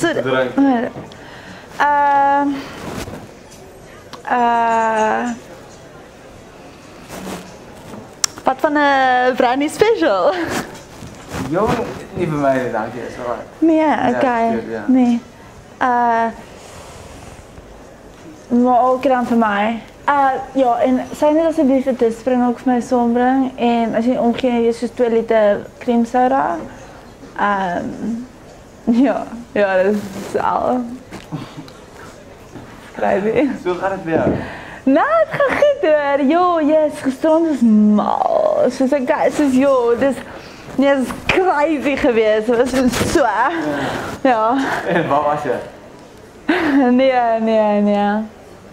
te drink? Wat van een brandy special? Jo, niet bij mij, dank je. Is wel waar. Nee, oké. Ja. Nee. Maar ook dan vir my. Ja, en sy net asseblief 'n dispring ook vir my saambring en as jy omgee jy soos 2 liter cream soda. Ja, dat is al. Crazy. Zo gaat het weer. Nou, het gaat goed hoor. Jo, yes, gisterand is mal. Soos jo, dis nee, dit is crazy geweest. Het was so. Ja. En waar was je? Nee.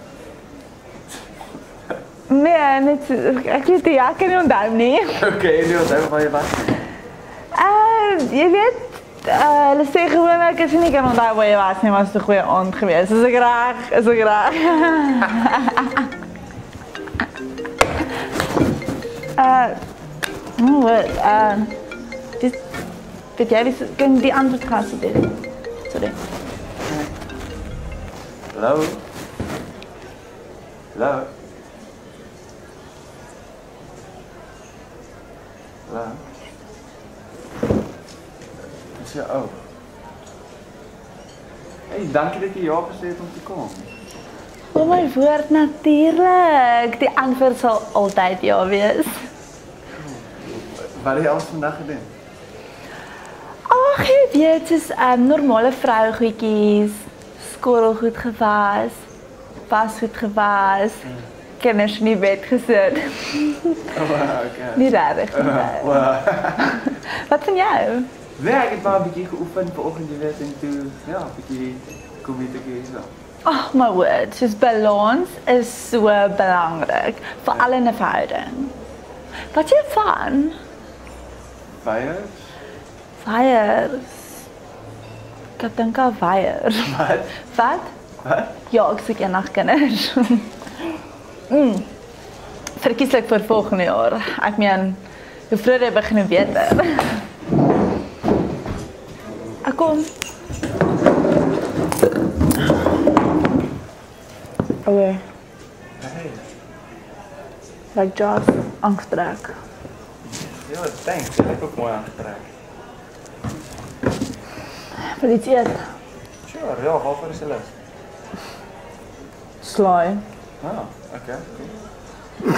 Nee, net, ek weet nie, ek kan nie onthou nie. Oké, nu onthou waar je was. Jy weet, hulle sê gewoonlik as jy nie kan onthou waar jy was nie, was dit 'n goeie aand geweest. Is ek reg? Weet jy, kan die antwoord gaan doen? Sorry. Hallo? Hallo? Hallo? Is je ook? Hey, dank je dat je ja gesê het om te komen. Oh my woord, natuurlijk. Die antwoord zal altijd ja wees. Wat heb je alles vandaag gedaan? Ag, jy weet, soos normale vrougoedjies, skorrelgoed gewas, wasgoed gewas, kinders in die bed gesit. Oh, okay. Nie regtig nie. Wow. Wat van jou? Nee, ik heb maar een beetje geoefend vanochtend, je weet, en toen, ja, een beetje comedie zo. Ag, my woord, soos balans is so belangrik, veral in 'n verhouding. Wat jy van? Fires? Fires. Ek dink aan fire. Wat? Wat? Ja, ek soek eendag kinders. Verkieslik vir volgende jaar. Ek meen, hoe vroeër jy begin, hoe beter. Ek kom. Oké. Hey. Like Joss, angsttrek. Ja, thanks. Dat heb ik ook mooi aangetrekt. Wil iets eet? Sure, ja, ga voor de Celeste. Slaai. Ah, oké, cool.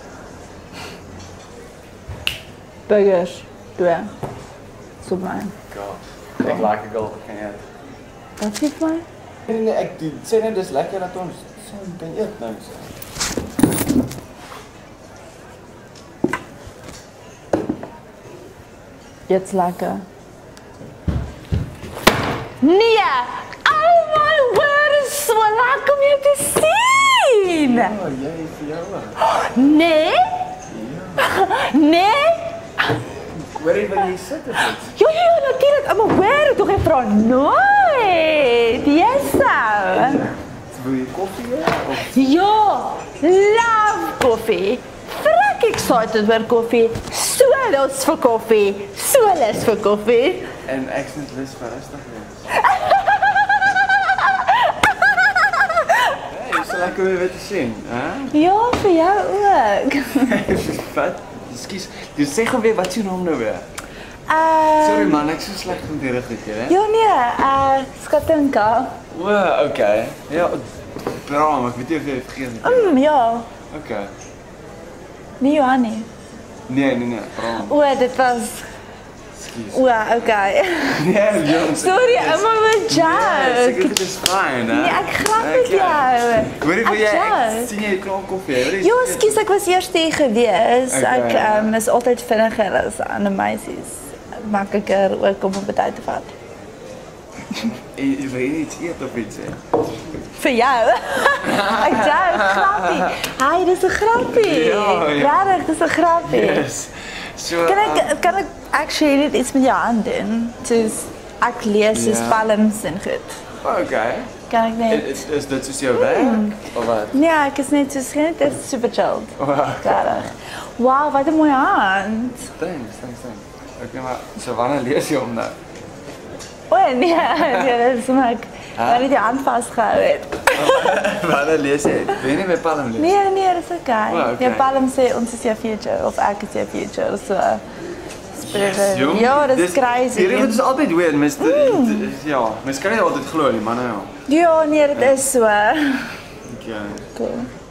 Burgers. 2. Soep my. God. Ik laat het al geen uit. Wat is my? Nee, ik zeg net, het is lekker dat ons zo kan eten nou zo. Jetzt lekker. Nee! Oh my word, is so lekker om jou te sien! Oh, jij voor jou ook. Nee? Ja. Nee? Waar wil je zitten? Ja, natuurlijk. Maar hoor, toch even vrouw nooit. Yes, nou. Wil je koffie? Of? Ja, love koffie. Vrek excited vir koffie. So lus vir koffie. So lus vir koffie. En accent lust voor rustig wees. Hey, is zo lekker weer te zien, hè? Ja, vir jou ook. Wat? Excuse, dus zeg weer wat je naam nou weer. Sorry man, ik zo slecht met die ruggetje, hè? Ja, nee, Skatinka. Wow, oké. Ja, bram, ik weet niet of je het vergeten. Ja. Oké. Nie Johannie. Nee, bram. O, dit was... Excuse. O, okay. Nee, jongens. Sorry, maar my Ja, joke. het is fijn, hè? Nee, ek grap met jou. Weet je, wil jij joke. sien jy knop koffie? Ja, skus, ek was eers hier gewees. Okay, Ek is altyd vinniger as ander meisies. Makliker ook om op tyd te vat. Wil je iets eten of iets, hè? Vir jou. Ek jou, grappie. Hi, dis 'n grappie. Ja. Regtig, dis 'n grappie. Yes. So, Kan ek actually net iets met jou aan doen? Soos ek lees soos Ja. palms en goed. oké. Kan ek net? Is dit soos jou werk? Of wat? Nee, ek is net soos dit is super chilled. Wow. Regtig. Wow, wat 'n mooie hand. Thanks. Oké, maar so wanneer lees je om nou? O nee, nee, dis maar ek net die hand vasgehou het. Wanneer lees jy? Wil jy nie my palm lees? Nee, dis okay. Oh, okay. Jou palm sê ons is jou future of ek is jou future, so. Yes, jong. Ja, dis crazy. Hierdie moet ons altyd weet, ja, mens kan nie altyd glo nie, maar nou ja. Ja, nee, dit is so. Okay. Cool.